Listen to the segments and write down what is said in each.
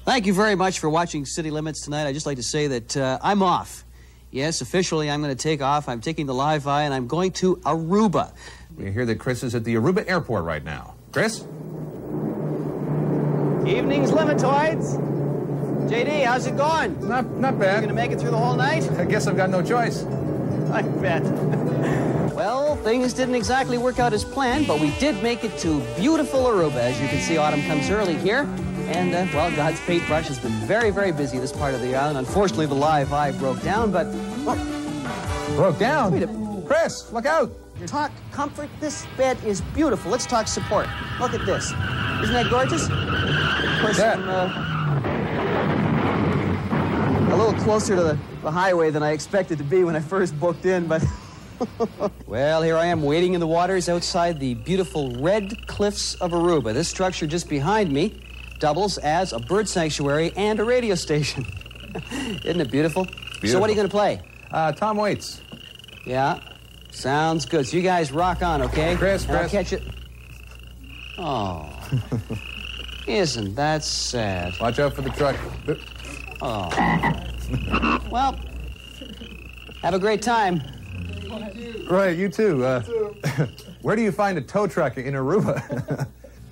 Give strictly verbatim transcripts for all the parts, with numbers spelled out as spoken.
Thank you very much for watching City Limits tonight. I'd just like to say that uh, I'm off. Yes, officially I'm going to take off. I'm taking the live eye and I'm going to Aruba. We hear that Chris is at the Aruba airport right now. Chris? Evenings, Limitoids. J D, how's it going? Not, not bad. You going to make it through the whole night? I guess I've got no choice. I bet. Well, things didn't exactly work out as planned, but we did make it to beautiful Aruba. As you can see, autumn comes early here. And, uh, well, God's paintbrush has been very, very busy this part of the island. Unfortunately, the live eye broke down, but... Oh. Broke down? Wait a... Chris, look out! Talk comfort. This bed is beautiful. Let's talk support. Look at this. Isn't that gorgeous? Of course, yeah. I'm uh, a little closer to the, the highway than I expected to be when I first booked in, but... Well, here I am waiting in the waters outside the beautiful red cliffs of Aruba. This structure just behind me doubles as a bird sanctuary and a radio station. Isn't it beautiful? beautiful? So what are you going to play? Uh, Tom Waits. Yeah, sounds good. So you guys rock on, okay? Chris, and Chris. I'll catch it. Oh, isn't that sad? Watch out for the truck. Oh. Well, have a great time. Right, you too. Uh, you too. Where do you find a tow truck in Aruba?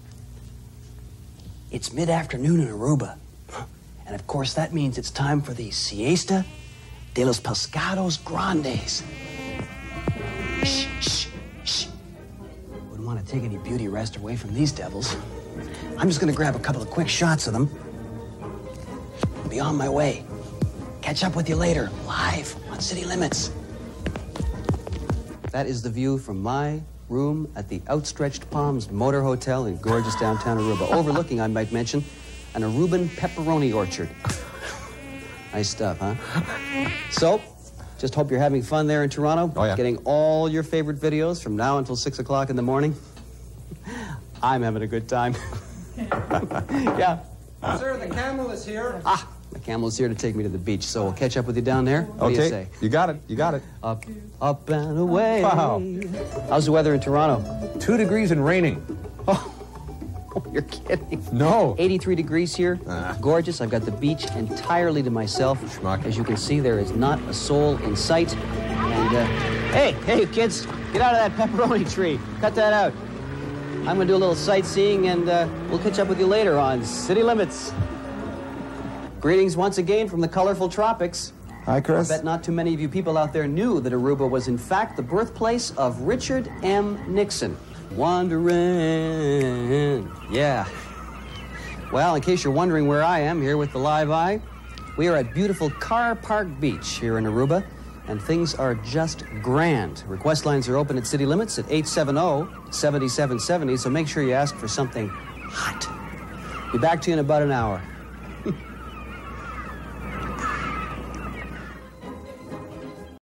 It's mid-afternoon in Aruba. And of course, that means it's time for the siesta de los pescados grandes. Shh, shh, shh. Wouldn't want to take any beauty rest away from these devils. I'm just going to grab a couple of quick shots of them. I'll be on my way. Catch up with you later, live on City Limits. That is the view from my room at the Outstretched Palms Motor Hotel in gorgeous downtown Aruba, overlooking, I might mention, an Aruban pepperoni orchard. Nice stuff, huh? So, just hope you're having fun there in Toronto. Oh, yeah. Getting all your favorite videos from now until six o'clock in the morning. I'm having a good time. Yeah. Sir, the camel is here. Ah, the camel is here to take me to the beach, so we'll catch up with you down there. What okay. do you say? You got it. You got it. Up, up and away. Wow. How's the weather in Toronto? Two degrees and raining. Oh, you're kidding. No. eighty-three degrees here. Ah. Gorgeous. I've got the beach entirely to myself. Schmuck. As you can see, there is not a soul in sight. And, uh, hey, hey, kids, get out of that pepperoni tree. Cut that out. I'm going to do a little sightseeing, and uh, we'll catch up with you later on City Limits. Greetings once again from the colorful tropics. Hi, Chris. I bet not too many of you people out there knew that Aruba was, in fact, the birthplace of Richard M. Nixon. Wandering. Yeah. Well, in case you're wondering where I am, here with the live eye, we are at beautiful Car Park Beach here in Aruba, and things are just grand. Request lines are open at City Limits at eight seven zero, seven seven seven zero, so make sure you ask for something hot. Be back to you in about an hour.